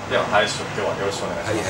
では林師匠、今日はよろしくお願いします。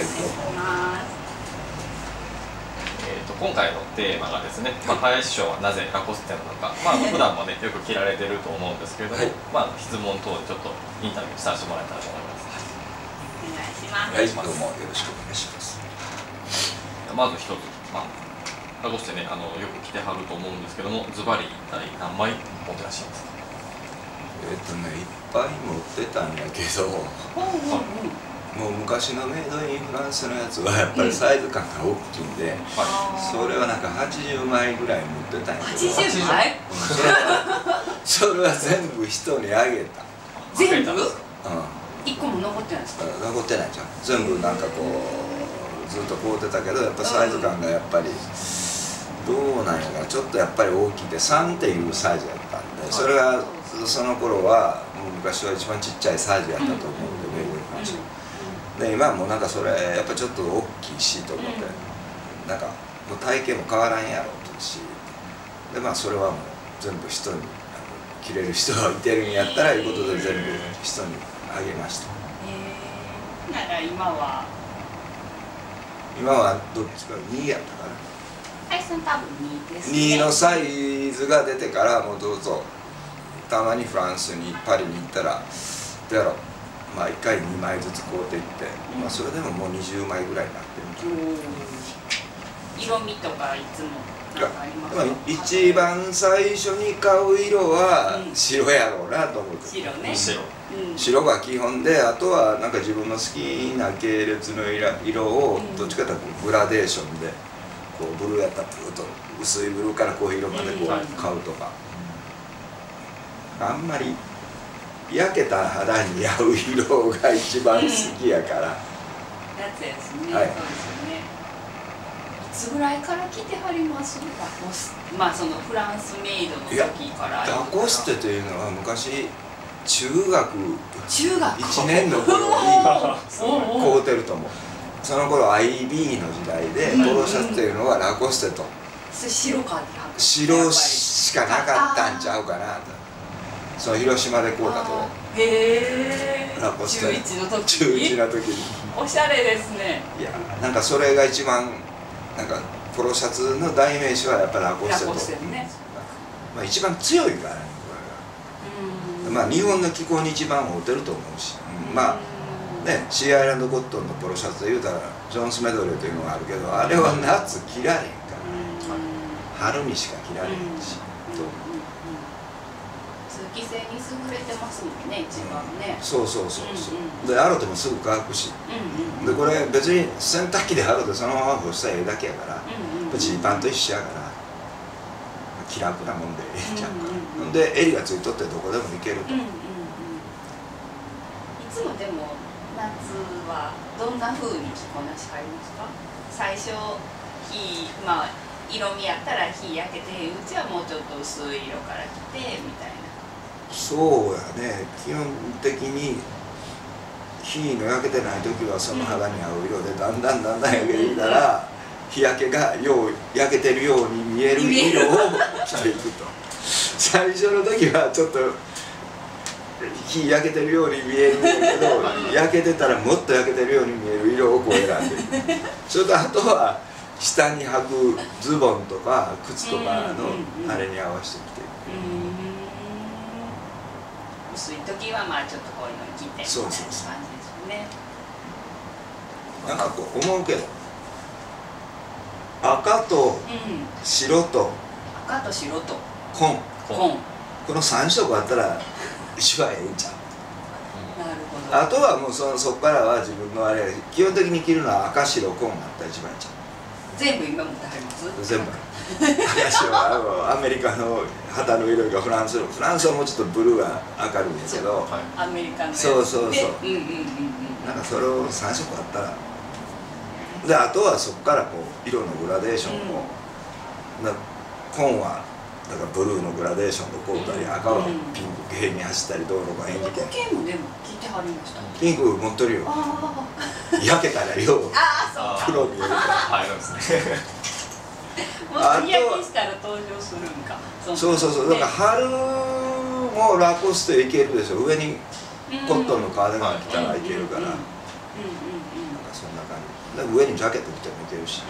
今回のテーマがですね、林師匠はなぜラコステなのか、普段もねよく着られてると思うんですけれども、質問等でちょっとインタビューさせてもらえたらと思います。 お願いします。 どうもよろしくお願いします。 まず一つ、ラコステね、よく着てはると思うんですけども、ズバリ一体何枚持ってらっしゃいますか？ いっぱい持ってたんやけど、もう昔のメイドインフランスのやつはやっぱりサイズ感が大きいんで、それはなんか80枚ぐらい持ってたんやけど、 80枚？ それは全部人にあげた。 全部？ うん。 1個も残ってないですか？ 残ってないじゃん。全部なんかこうずっと買うてたけど、やっぱサイズ感がやっぱりどうなんやかな、ちょっとやっぱり大きくて3っていうサイズやったんで、それがその頃はもう昔は一番ちっちゃいサイズやったと思うんで、メイドインフランスで、今はもうなんかそれやっぱちょっと大きいしと思って、なんかもう体型も変わらんやろうとし、でそれはもう全部人に着れる人がいてるんやったらいうことで全部人にあげました。 なら今はどっちか2やったかな。 林さん多分2ですね。 2のサイズが出てからもうどうぞ。たまにフランスにパリに行ったらどうやろう、1回2枚ずつ買うていって、それでももう20枚ぐらいになってるんじゃない。 色味とかいつもなんかありますか？ 一番最初に買う色は白やろうなと思って。 白ね。 白が基本で、あとはなんか自分の好きな系列の色をどっちかというとグラデーションでこうブルーやったらブルーと薄いブルーからこういう色までこう買うとか、あんまり焼けた肌に合う色が一番好きやから。 やつですね。 はい。 そうですよね。いつぐらいから着てはります？ラコステ。そのフランスメイドの時から。 ラコステというのは昔中学1年の頃に買うてると思う。その頃 IB の時代でポロシャツというのはラコステと白しかなかったんちゃうかなと。その広島で買うたと。ラコステ中1の時に。 おしゃれですね。 いや、なんかそれが一番なんかポロシャツの代名詞はやっぱりラコステと。一番強いからね、これが。日本の気候に一番合うてると思うし、シーアイランドコットンのポロシャツで言うたらジョンスメドレーというのがあるけど、あれは夏着られんから、春にしか着られへんし。 通気性に優れてますもんね、一番ね。 そうで、洗ってもすぐ乾くし、でこれ別に洗濯機で洗ってそのまま干したらええだけやから、ジーパンと一緒やから気楽なもんでええんちゃうか。で襟がついとってどこでもいけると。いつもでも夏はどんな風に着こなしはりますか？最初色味やったら日焼けてうちはもうちょっと薄い色から着てみたいな。 そうやね、基本的に日の焼けてない時はその肌に合う色でだんだん焼けてきたら日焼けが焼けてるように見える色を着ていくと。最初の時はちょっと日焼けてるように見えるんだけど、焼けてたらもっと焼けてるように見える色をこう選んでいく。それとあとは下に履くズボンとか靴とかのあれに合わせて着ていく。 薄い時はちょっとこういうの着てみたいな感じですね。 なんかこう思うけど、赤と白と紺、この3色あったら一番ええんちゃう。あとはもうそこからは自分のあれ、基本的に着るのは赤白紺があったら一番ええんちゃう。 全部今持ってはります？ 全部。赤白はアメリカの旗の色がフランスはもうちょっとブルーが明るいんですけど、 アメリカのそうなんかそれを3色あったら、であとはそこからこう色のグラデーションを、紺はだからブルーのグラデーションでこうたり、赤はピンク系に走ったり、道路が演技系。 ピンク系もでも着てはりました。 ピンク持ってるよ。焼けたらよう黒見えるから。 入るんですね。 もっと日焼けしたら登場するんか。 そうだから春もラコステいけるでしょ。上にコットンのカーディガン着たらいけるから、 なんかそんな感じで、上にジャケット着てもいけるし、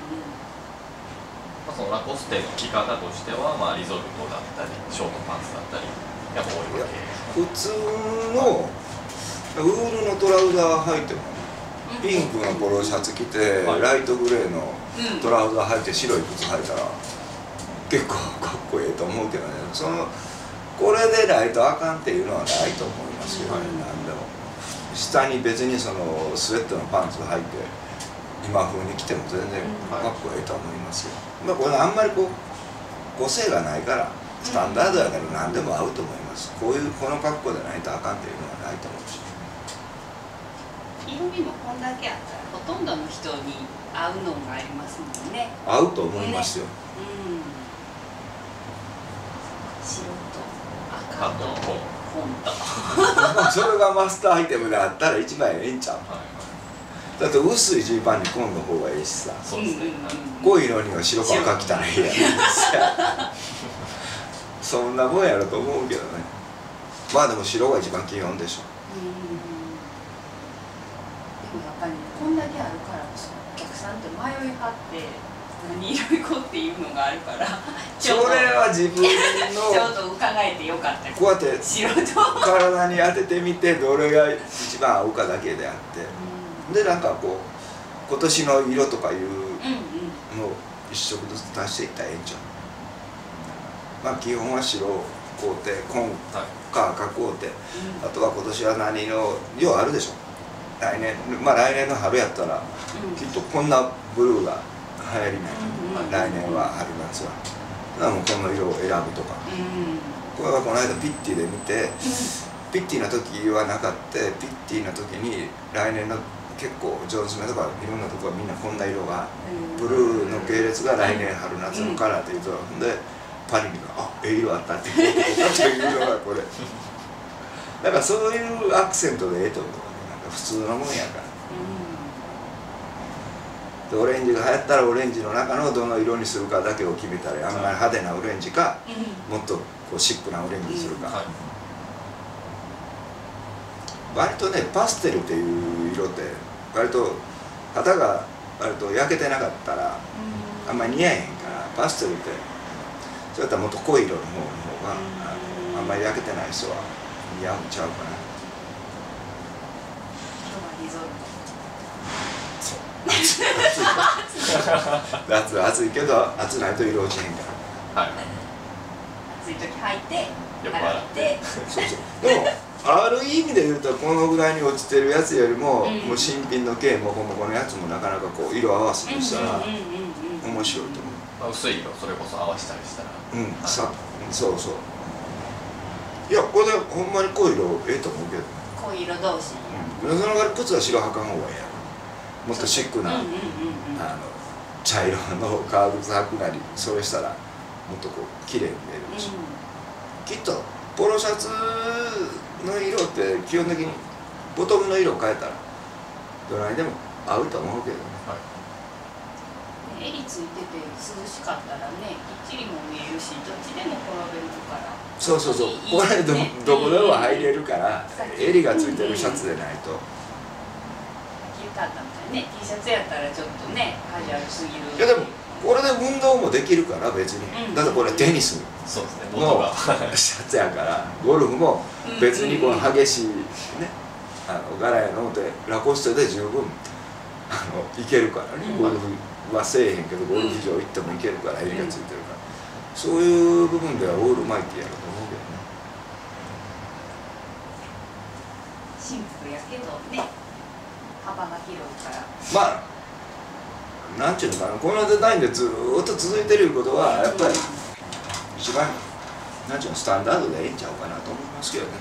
そのラコステの着方としては、まあ、リゾルトだったりショートパンツだったりやっぱ多いわけ。 普通のウールのトラウザー履いてもピンクのポロシャツ着て、ライトグレーのトラウザー履いて白い靴履いたら結構かっこいいと思うけどね。これでないとあかんっていうのはないと思いますよね。何でも下に別にそのスウェットのパンツ履いて今風に着ても全然かっこいいと思いますよ。まあこれあんまりこう個性がないからスタンダードやから何でも合うと思います。この格好でないとあかんっていうのはないと思うし、 色味もこんだけあったらほとんどの人に合うのがありますもんね。 合うと思いますよ、 白と赤と紺とそれがマスターアイテムであったら一番ええんちゃう、だって薄いジーパンに紺の方がいいしさ、 そうですね、 濃い色には白か赤着たらいいやんそんなもんやろと思うけどね。まあでも白が一番基本でしょ。 でもやっぱりこんだけあるからこそお客さんって迷いはって何色行こうっていうのがあるからそれは自分のちょうど伺えてよかった。 こうやって白と体に当ててみてどれが一番合うかだけであって、でなんかこう今年の色とかいうのを一色ずつ足していったらええんちゃう。まあ基本は白買うて紺か赤買うて、あとは今年は何のようあるでしょ。来年の春やったらきっとこんなブルーが流行りない、来年は春夏は。だからもうこの色を選ぶとか、これはこの間ピッティで見て、ピッティの時はなかった。ピッティの時に来年の結構ジョンスメとかいろんなとこはみんなこんな色がブルーの系列が来年春夏のカラーっていうと、でパリにあええ色あったって言っていうのがこれだからそういうアクセントでええと思う。なんか普通のもんやから。でオレンジが流行ったらオレンジの中のどの色にするかだけを決めたり、あんまり派手なオレンジか、もっとこうシックなオレンジにするか、割とねパステルっていう色って割と肌が割と焼けてなかったらあんまり似合えへんから、パステルってそういったらもっと濃い色の方があんまり焼けてない人は似合うんちゃうかな。夏暑いけど暑ないと色落ちへんから、 暑い時履いてよく洗ってそうそうでもある意味で言うとこのぐらいに落ちてるやつよりも、もう新品の毛モコモコのやつもなかなかこう色合わせとしたら面白いと思う。 薄い色それこそ合わせたりしたらそうそう。いやこれほんまに濃い色ええと思うけど、 濃い色同士、 その代わり靴は白履かん方がええやろ。もっとシックな茶色の革靴履くなり、それしたらもっとこう綺麗に見えるし、きっとポロシャツの色って基本的にボトムの色を変えたらどないでも合うと思うけどね。 襟ついてて涼しかったらね、きっちりも見えるし、どっちでも転べるから。 そうそうそう、これどこでも入れるから、襟がついてるシャツでないと。 着るかったみたいね、T シャツやったらちょっとね、カジュアルすぎる。 いやでもこれで運動もできるから別に、だってこれテニスのシャツやから、ゴルフも別にこの激しいね柄やのでラコステで十分いけるからね。ゴルフはせえへんけどゴルフ場行ってもいけるから、襟がついてるから、そういう部分ではオールマイティやると思うけどね。 シンプルやけどね、幅が広いから。 まあなんちゅうのかな、このデザインでずっと続いてることはやっぱり一番なんちゅうのスタンダードでええんちゃうかなと思いますけどね。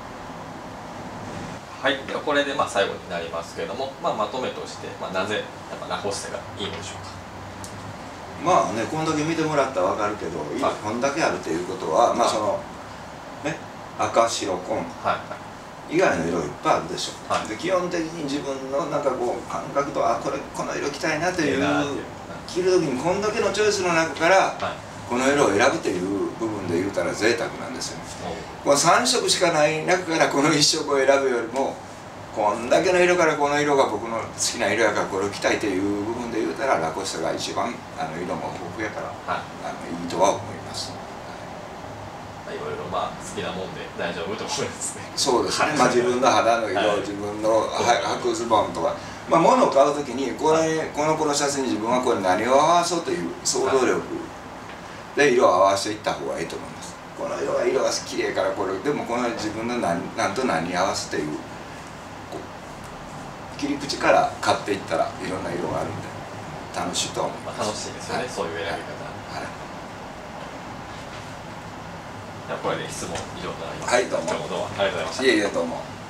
はい、ではこれで最後になりますけれども、まとめとして、なぜやっぱラコステがいいのでしょうか。 まあね、こんだけ見てもらったら分かるけど、こんだけあるということは、まあそのね、赤白紺以外の色いっぱいあるでしょ。で基本的に自分のなんかこう感覚とこの色着たいなという着る時にこんだけのチョイスの中からこの色を選ぶという部分で言うたら贅沢なんですよね。この3色しかない中からこの1色を選ぶよりもこんだけの色からこの色が僕の好きな色やからこれを着たいという部分で言うたらラコステが一番色も豊富やから、はい、いいとは思います。 いろいろまあ好きなもんで大丈夫と思いますね。 そうですね。まあ自分の肌の色、はい、自分の履くズボンとか、まあ物を買うときにこのポロシャツに自分はこれ何を合わそうという想像力で色を合わせていった方がいいと思います。この色が綺麗からこれでもこの自分の何と何に合わせていう切り口から買っていったらいろんな色があるんで楽しいと思います。 楽しいですよね、はい、そういう選び方。はい。じゃあこれで質問以上となります。 はい、どうも。 今日もどうもありがとうございました。 いえいえ、どうも。